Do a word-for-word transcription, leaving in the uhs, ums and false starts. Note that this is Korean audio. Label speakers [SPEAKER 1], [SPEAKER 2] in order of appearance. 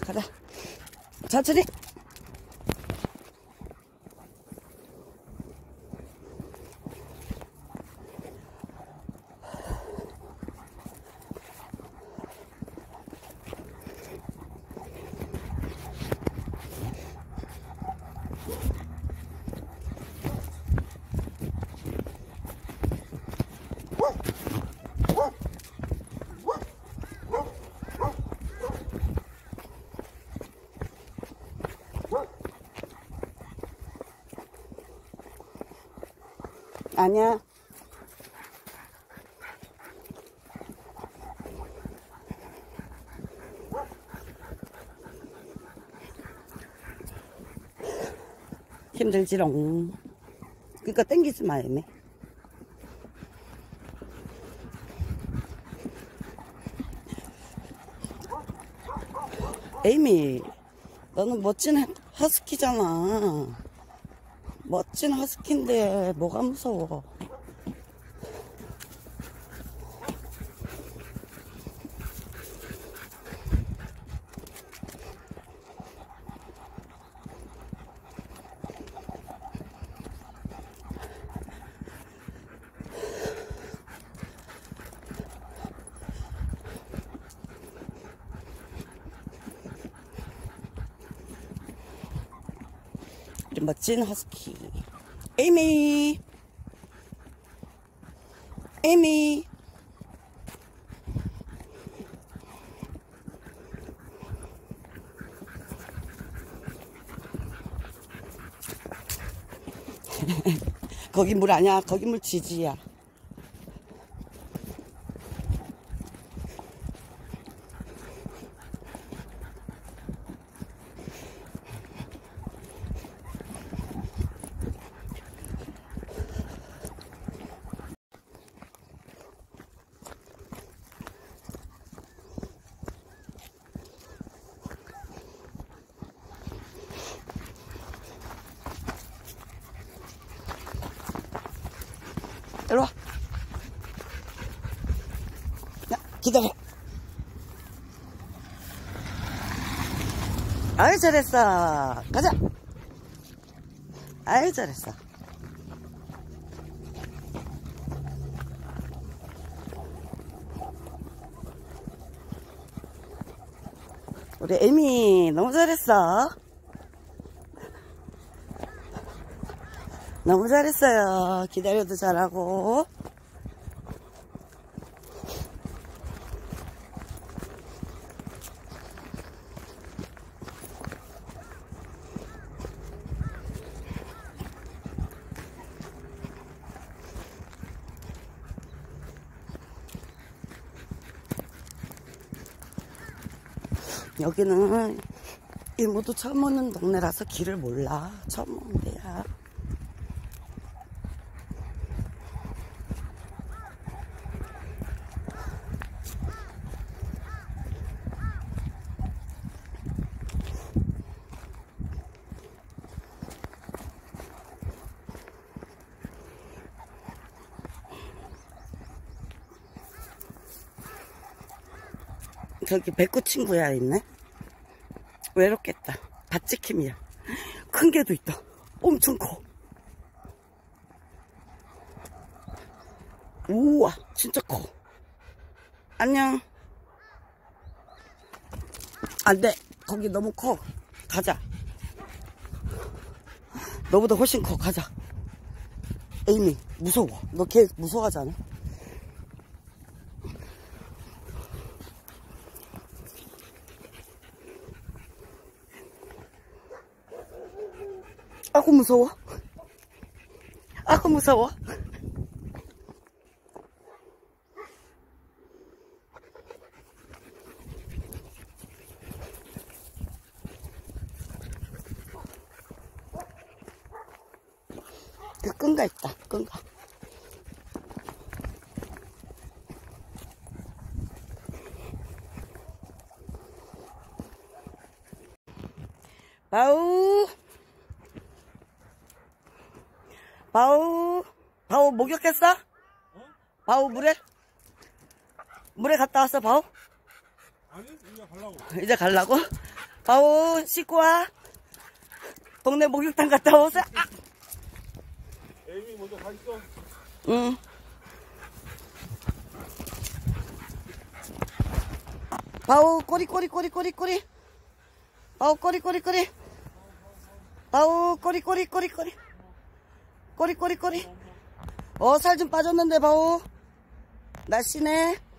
[SPEAKER 1] 가자. 천천히. 아니야. 힘들지롱. 그니까 땡기지 마, 애매. 에이미, 너는 멋진 허스키잖아. 멋진 허스키인데 뭐가 무서워. 우리 멋진 허스키 에이미. 에이미. 거기 물 아니야. 거기 물 지지야. 일로와. 야, 기다려. 아이, 잘했어. 가자. 아이, 잘했어. 우리 에미 너무 잘했어. 너무 잘했어요. 기다려도 잘하고. 여기는 이모도 처음 오는 동네라서 길을 몰라. 처음 오는 데야. 저기 백구 친구야 있네. 외롭겠다. 밭지킴이야. 큰 개도 있다. 엄청 커. 우와, 진짜 커. 안녕. 안돼. 거기 너무 커. 가자. 너보다 훨씬 커. 가자. 에이미, 무서워. 너 걔 무서워하잖아. 아구 무서워. 아구 무서워. 그 끈가 있다. 끈가. 바우. 바우. 바우 목욕했어? 어? 바우 물에? 물에 갔다 왔어 바우?
[SPEAKER 2] 아니 이제 가려고.
[SPEAKER 1] 이제 가려고? 바오, 씻고 와. 동네 목욕탕 갔다 오세요. 아.
[SPEAKER 2] 에이미 먼저 가 있어.
[SPEAKER 1] 응. 바오, 꼬리, 꼬리, 꼬리, 꼬리, 꼬리. 바오, 꼬리, 꼬리, 꼬리. 바오, 꼬리, 꼬리, 꼬리, 꼬리. 꼬리, 꼬리, 꼬리. 어, 살 좀 빠졌는데, 바오. 날씬해.